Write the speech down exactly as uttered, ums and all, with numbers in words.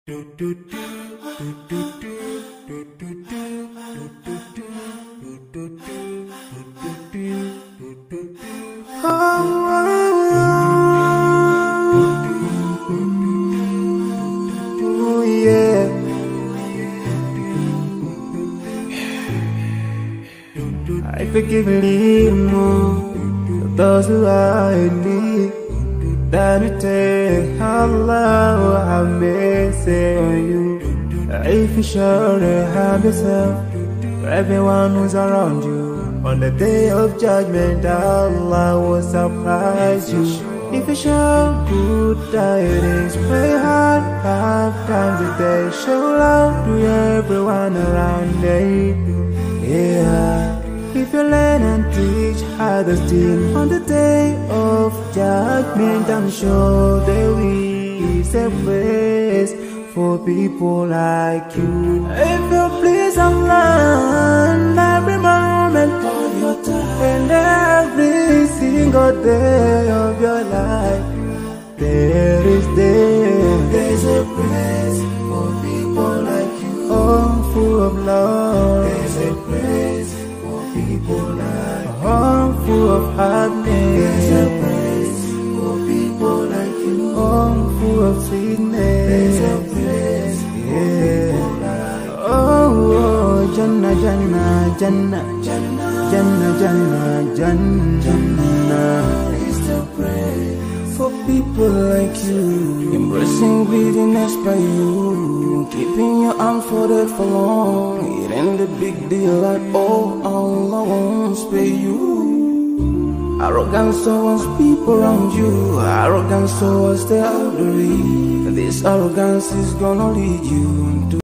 Oh yeah. I forgive me more those who are in need. That you take Allah have mercy on you. If you surely have yourself, for everyone who's around you. On the day of judgment, Allah will surprise you. If you show good tidings, pray hard five times a day. Show love to everyone around you. Yeah. If you learn and teach others still, on the day of judgment, I'm sure there is a place for people like you. If you please Allah, every moment of your time and every single day of your life, there is there, there's a place for people like you. Oh, full of love, there's a place for people like you. Oh, full of happiness, there's a place for people like you. Oh, full of sweetness, there's a place for people like you. Oh, oh, Jannah, Jannah, Jannah, Jannah, Jannah, Jannah, Jannah is the place for people like you. Embracing greediness by you, keeping your arms folded for long. It ain't a big deal at all, Allah won't spare you. Arrogance towards people around you, arrogance towards the elderly. This arrogance is gonna lead you to